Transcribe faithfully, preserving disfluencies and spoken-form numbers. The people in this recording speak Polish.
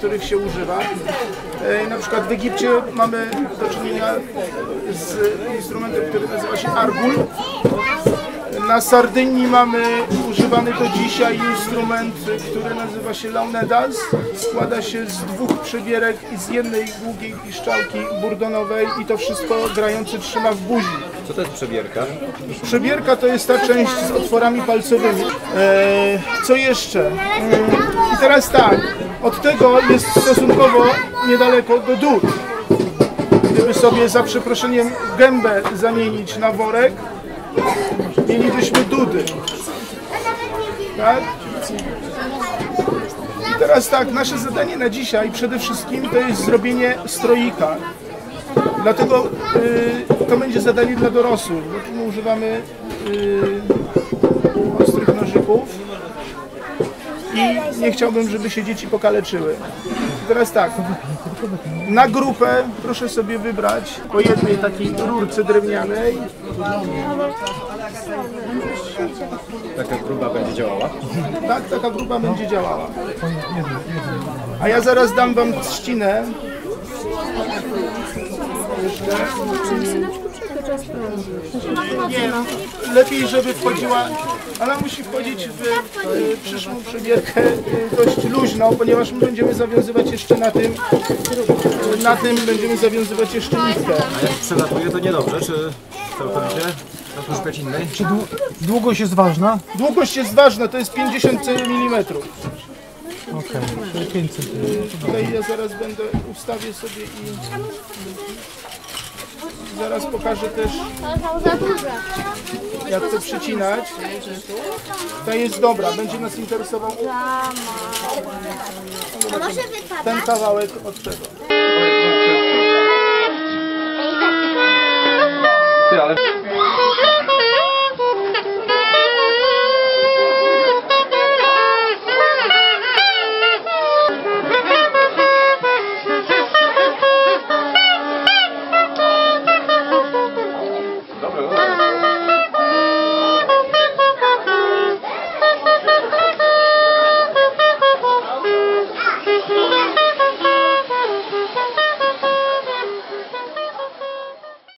których się używa. Na przykład w Egipcie mamy do czynienia z instrumentem, który nazywa się argul. Na Sardynii mamy używany do dzisiaj instrument, który nazywa się launedas. Składa się z dwóch przebierek i z jednej długiej piszczałki burdonowej i to wszystko grający trzyma w buzi. Co to jest przebierka? Przebierka to jest ta część z otworami palcowymi. Eee, co jeszcze? Eee, I teraz tak, od tego jest stosunkowo niedaleko do dud. Gdyby sobie za przeproszeniem gębę zamienić na worek, mielibyśmy dudy. Tak? I teraz tak, nasze zadanie na dzisiaj przede wszystkim to jest zrobienie stroika. Dlatego y, to będzie zadanie dla dorosłych, bo tu my używamy y, ostrych nożyków i nie chciałbym, żeby się dzieci pokaleczyły. I teraz tak, na grupę proszę sobie wybrać po jednej takiej rurce drewnianej. Taka gruba będzie działała? Tak, taka grupa będzie działała. A ja zaraz dam wam trzcinę. Jeszcze. Nie, lepiej, żeby wchodziła, ona musi wchodzić w, w przyszłą przebierkę dość luźno, ponieważ my będziemy zawiązywać jeszcze na tym, na tym będziemy zawiązywać jeszcze nitkę. A jak przelatuje, to niedobrze, czy całkowicie? Na szukać innej? Czy długość jest ważna? Długość jest ważna, to jest pięćdziesiąt milimetrów. Okej, okay, pięć centymetrów. Tutaj ja zaraz będę, ustawię sobie i zaraz pokażę też, jak to przycinać. Ta jest dobra, będzie nas interesował ten kawałek od tego. Ty, ale...